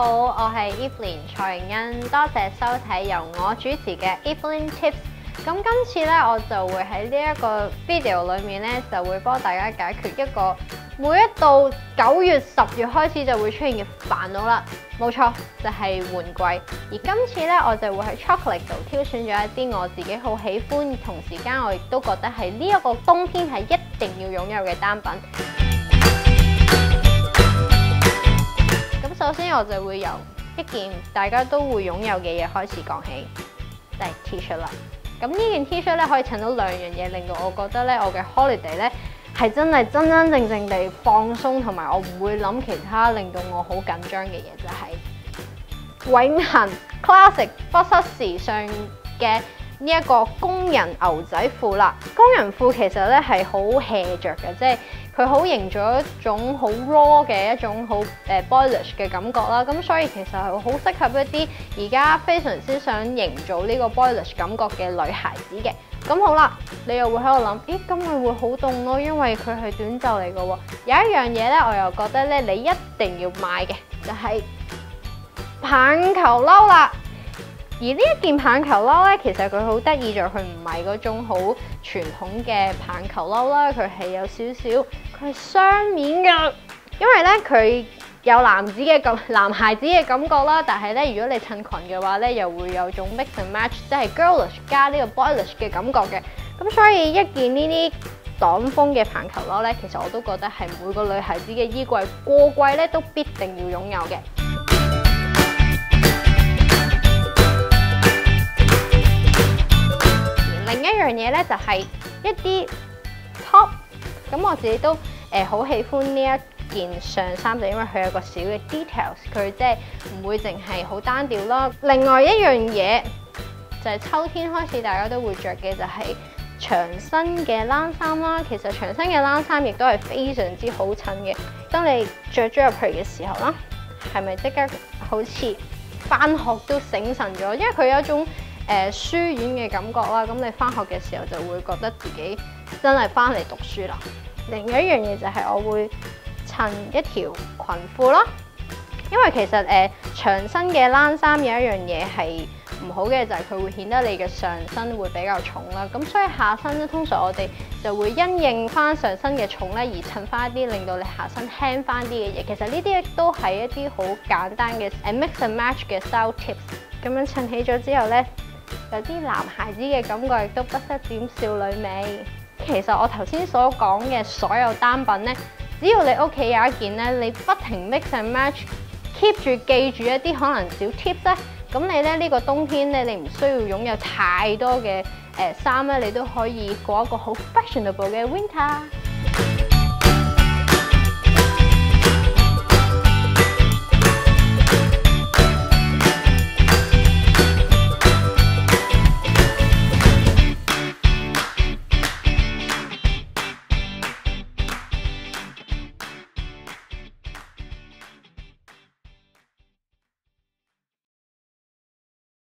好，我係 Evelyn 蔡盈欣，多謝收睇由我主持嘅 Evelyn Tips。咁今次咧，我就會喺呢一個 video 裏面咧，就會幫大家解決一個每一到9月、10月開始就會出現嘅煩惱啦。冇錯，就係換季。而今次咧，我就會喺 Chocolate 度挑選咗一啲我自己好喜歡，同時間我亦都覺得係呢一個冬天係一定要擁有嘅單品。咁首先我就會由一件大家都會擁有嘅嘢開始講起，就係 T 恤啦。咁呢件 T 恤咧可以襯到兩樣嘢，令到我覺得咧我嘅 holiday 咧係真正地放鬆，同埋我唔會諗其他令到我好緊張嘅嘢，就係永恆 classic 不失時尚嘅呢一個工人牛仔褲啦。工人褲其實咧係好 hea 着嘅，即係佢好營造一種好 raw 嘅一種好boyish 嘅感覺啦。咁所以其實係好適合一啲而家非常之想營造呢個 boyish 感覺嘅女孩子嘅。咁好啦，你又會喺度諗，咦，咁咪會好凍咯，因為佢係短袖嚟嘅喎。有一樣嘢咧，我又覺得咧，你一定要買嘅就係棒球褸啦。而呢一件棒球褸咧，其實佢好得意，就佢唔係嗰種好傳統嘅棒球褸啦，佢係有少少，佢係雙面嘅，因為咧佢有男孩子嘅感覺啦，但係咧如果你襯裙嘅話咧，又會有種 mix and match， 即係 girlish 加呢個 boyish 嘅感覺嘅。咁所以一件呢啲擋風嘅棒球褸咧，其實我都覺得係每個女孩子嘅衣櫃過季咧都必定要擁有嘅。另一樣嘢咧就係一啲 top， 咁我自己都好喜歡呢一件上衫，就因為佢有個小嘅 details， 佢即係唔會淨係好單調啦。另外一樣嘢就係秋天開始大家都會着嘅就係長身嘅冷衫啦。其實長身嘅冷衫亦都係非常之好襯嘅。當你着咗入去嘅時候啦，係咪即刻好似返學都醒神咗？因為佢有一種書院嘅感覺啦，咁你返學嘅時候就會覺得自己真係返嚟讀書啦。另一樣嘢就係我會襯一條裙褲啦，因為其實長身嘅冷衫有一樣嘢係唔好嘅，就係佢會顯得你嘅上身會比較重啦。咁所以下身咧，通常我哋就會因應翻上身嘅重咧，而襯翻一啲令到你下身輕翻啲嘅嘢。其實呢啲都係一啲好簡單嘅mix and match 嘅 style tips。咁樣襯起咗之後咧，有啲男孩子嘅感覺，亦都不失點少女味。其實我頭先所講嘅所有單品咧，只要你屋企有一件咧，你不停 mix and match，keep 住記住一啲可能小 tips 咧，咁你咧呢個冬天咧，你唔需要擁有太多嘅衫咧，你都可以過一個好 fashionable 嘅 winter。